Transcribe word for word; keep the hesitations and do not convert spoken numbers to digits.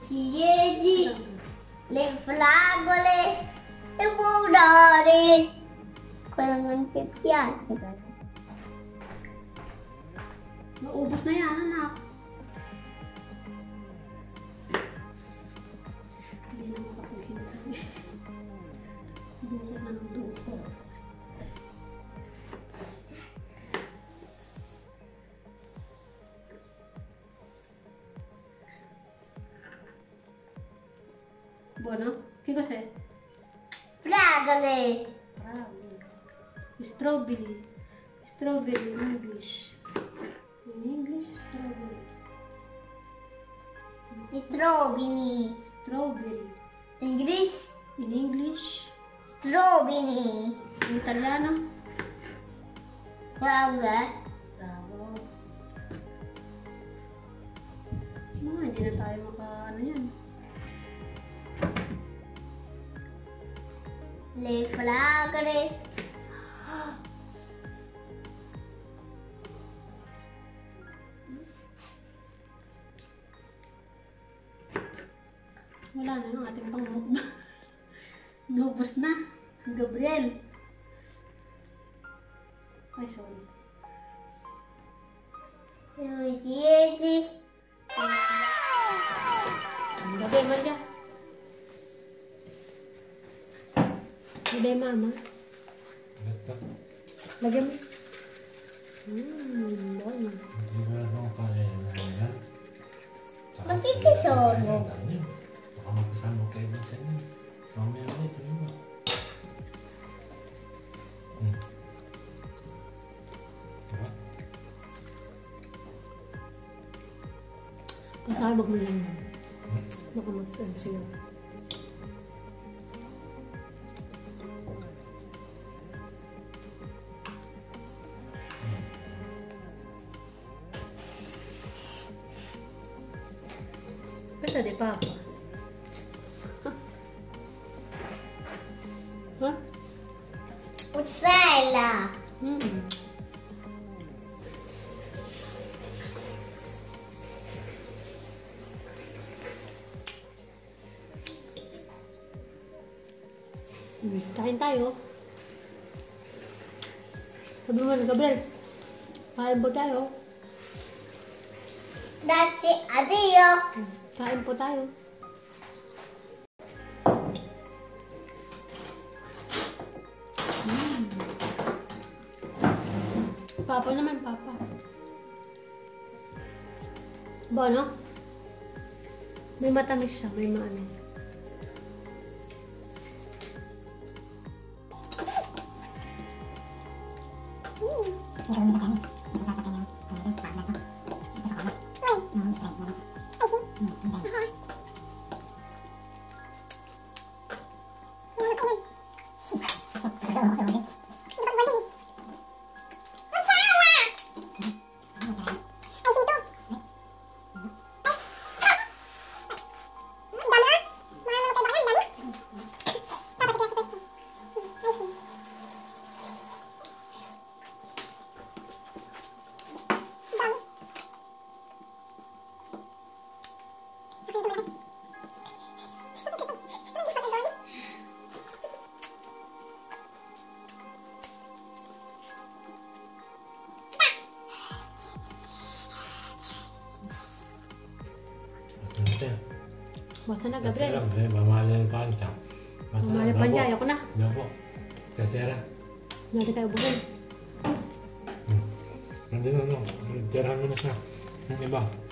Siedi, le fragole e pomodori. Kung non ci piace. Maubos na yan, anak. Hindi na makapaghintay. Duko na ng duko. Buono? Che cos'è? Fragole. Bravo. Strawberry. Strawberry in English. In English, strawberry. I trovini. Strawberry. English, In English. strovini. In Italiano. Fragole. Bravo. Mga hindi na tayo maka ano yan. Le fragole. Wala na yung ating pangmukbang. Nubos na. Gabriel. Ay, sorry. Siedi. Gabriel, manja. Hindi, mama. Basta. Lagyan mo. Hmm, bono. Hindi ba ako kaya na yan? Magkikisono. Baka magkasama kayo ba sa inyo? Mamaya ulit, ano ba? Hmm. Diba? Kasabag mo lang yan. Baka mag-ano siya. Questa è di papà. Huh? Puzzella. Mm. Mm, kain tayo. Sabi mo na, Gabriel. Kain po tayo. Grazie a Dio. Kain po tayo. Mm. Papa naman, papa. Bono? May matamis siya, may maano. Basta na, Gabriel. Gabriel, mamahal yung pancha. Mamahal yung pancha, ayoko na. Diyan po. Kasera. Natin tayo buhin. Hmm. Nandun, ano, tirahan mo na siya. Yung iba.